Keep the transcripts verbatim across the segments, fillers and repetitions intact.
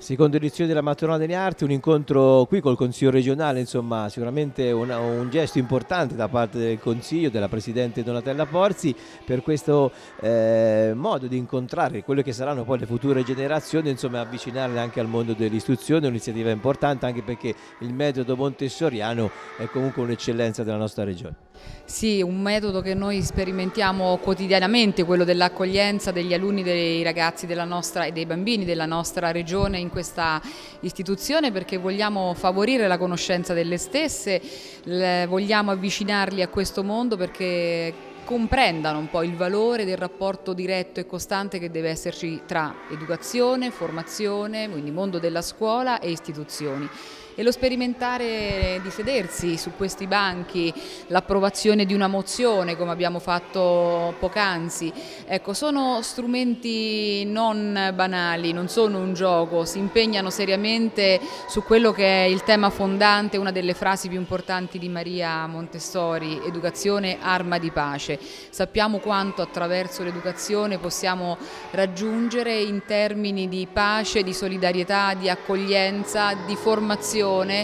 Seconda edizione della Mattonata delle Arti, un incontro qui col Consiglio regionale, insomma sicuramente una, un gesto importante da parte del Consiglio, della Presidente Donatella Porzi, per questo eh, modo di incontrare quelle che saranno poi le future generazioni, insomma avvicinarle anche al mondo dell'istruzione, un'iniziativa importante anche perché il metodo montessoriano è comunque un'eccellenza della nostra regione. Sì, un metodo che noi sperimentiamo quotidianamente, quello dell'accoglienza degli alunni, dei ragazzi della nostra, e dei bambini della nostra regione in questa istituzione, perché vogliamo favorire la conoscenza delle stesse, vogliamo avvicinarli a questo mondo perché comprendano un po' il valore del rapporto diretto e costante che deve esserci tra educazione, formazione, quindi mondo della scuola e istituzioni. E lo sperimentare di sedersi su questi banchi, l'approvazione di una mozione come abbiamo fatto poc'anzi, ecco, sono strumenti non banali, non sono un gioco, si impegnano seriamente su quello che è il tema fondante, una delle frasi più importanti di Maria Montessori: educazione, arma di pace. Sappiamo quanto attraverso l'educazione possiamo raggiungere in termini di pace, di solidarietà, di accoglienza, di formazione,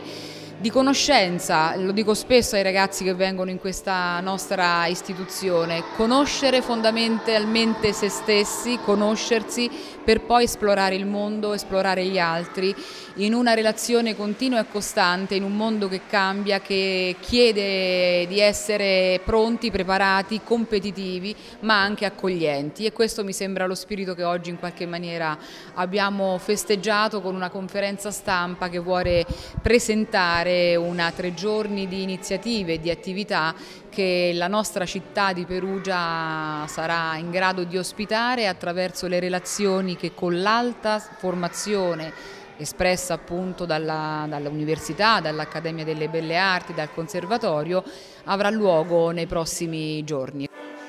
di conoscenza. Lo dico spesso ai ragazzi che vengono in questa nostra istituzione: conoscere fondamentalmente se stessi, conoscersi per poi esplorare il mondo, esplorare gli altri, in una relazione continua e costante, in un mondo che cambia, che chiede di essere pronti, preparati, competitivi, ma anche accoglienti. E questo mi sembra lo spirito che oggi in qualche maniera abbiamo festeggiato con una conferenza stampa che vuole presentare una tre giorni di iniziative e di attività che la nostra città di Perugia sarà in grado di ospitare attraverso le relazioni che con l'alta formazione espressa appunto dall'università, dall'Accademia delle Belle Arti, dal Conservatorio, avrà luogo nei prossimi giorni.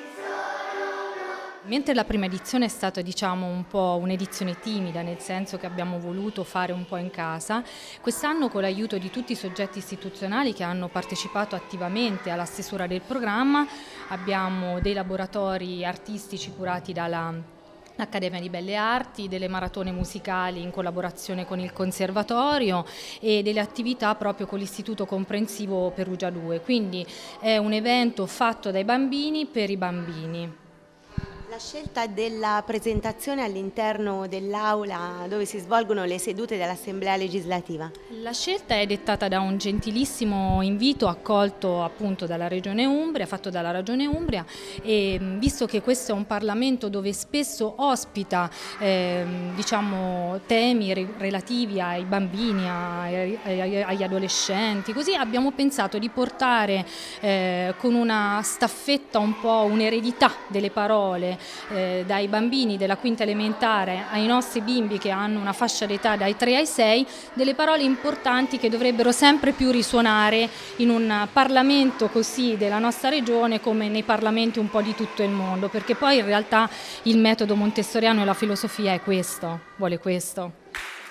Mentre la prima edizione è stata, diciamo, un po' un'edizione timida, nel senso che abbiamo voluto fare un po' in casa, quest'anno con l'aiuto di tutti i soggetti istituzionali che hanno partecipato attivamente alla stesura del programma, abbiamo dei laboratori artistici curati dalla l'Accademia di Belle Arti, delle maratone musicali in collaborazione con il Conservatorio e delle attività proprio con l'Istituto Comprensivo Perugia due, quindi è un evento fatto dai bambini per i bambini. La scelta della presentazione all'interno dell'aula dove si svolgono le sedute dell'Assemblea legislativa? La scelta è dettata da un gentilissimo invito accolto appunto dalla Regione Umbria, fatto dalla Regione Umbria, e visto che questo è un Parlamento dove spesso ospita eh, diciamo, temi re relativi ai bambini, ai, ai, agli adolescenti, così abbiamo pensato di portare eh, con una staffetta un po' un'eredità delle parole Eh, dai bambini della quinta elementare ai nostri bimbi che hanno una fascia d'età dai tre ai sei, delle parole importanti che dovrebbero sempre più risuonare in un Parlamento così della nostra regione come nei Parlamenti un po' di tutto il mondo, perché poi in realtà il metodo montessoriano e la filosofia è questo, vuole questo.